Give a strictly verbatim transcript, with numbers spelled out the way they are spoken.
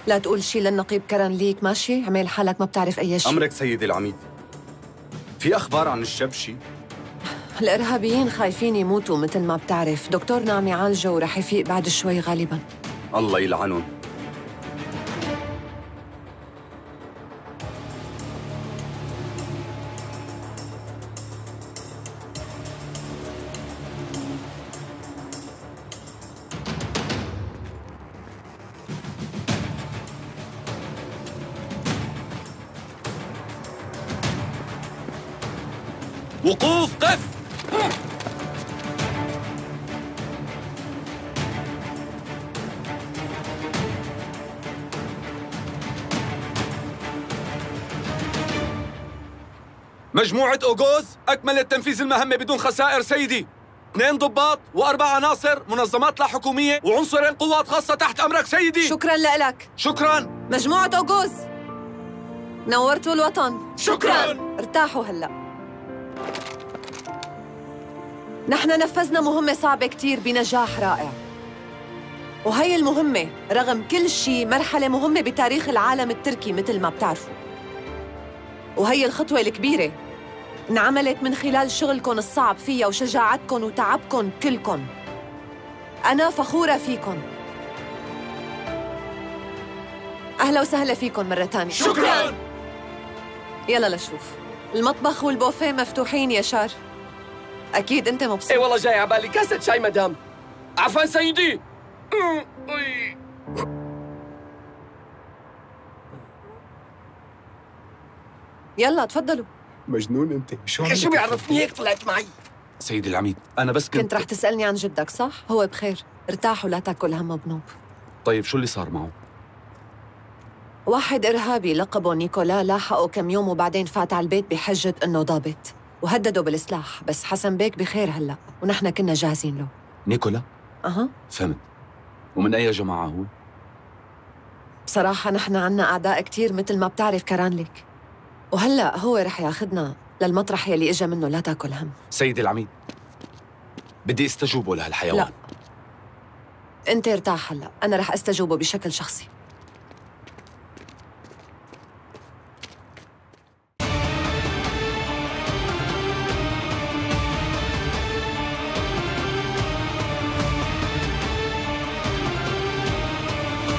لا تقول شي للنقيب كرن ليك، ماشي؟ عمل حالك ما بتعرف أي شيء. أمرك سيدي العميد. في أخبار عن الشبشي؟ الإرهابيين خايفين يموتوا مثل ما بتعرف، دكتورنا عم يعالجه ورح يفيق بعد شوي غالباً. الله يلعنهم. وقوف، قف! مجموعة أوغوز أكملت تنفيذ المهمة بدون خسائر سيدي. اثنين ضباط وأربع عناصر منظمات لا حكومية وعنصرين قوات خاصة تحت أمرك سيدي. شكراً لك. شكراً. مجموعة أوغوز نورتوا الوطن. شكراً. ارتاحوا هلأ. نحن نفذنا مهمة صعبة كتير بنجاح رائع، وهي المهمة رغم كل شيء مرحلة مهمة بتاريخ العالم التركي مثل ما بتعرفوا. وهي الخطوة الكبيرة انعملت من خلال شغلكم الصعب فيها وشجاعتكم وتعبكم كلكم. أنا فخورة فيكم. أهلا وسهلا فيكم مرة تانية. شكراً. يلا لشوف المطبخ والبوفيه مفتوحين يا شار. أكيد أنت مبسوط. اي والله جاي عبالي كاسة شاي مدام. عفوا سيدي. يلا تفضلوا. مجنون أنت، شو عم شو بيعرفني هيك طلعت معي؟ سيدي العميد، أنا بس كنت كنت رح تسألني عن جدك صح؟ هو بخير، ارتاح ولا تاكل هم بنوب. طيب شو اللي صار معه؟ واحد إرهابي لقبه نيكولا لاحقه كم يوم وبعدين فات على البيت بحجة إنه ضابط وهدده بالسلاح، بس حسن بيك بخير هلأ ونحن كنا جاهزين له. نيكولا؟ أها. فهمت. ومن أي جماعة هو؟ بصراحة نحن عنا أعداء كتير مثل ما بتعرف كرانلك، وهلأ هو رح ياخدنا للمطرح يلي إجا منه، لا تاكل هم. سيدي العميد، بدي استجوبه لهالحيوان. لا، أنت ارتاح هلأ، أنا رح استجوبه بشكل شخصي.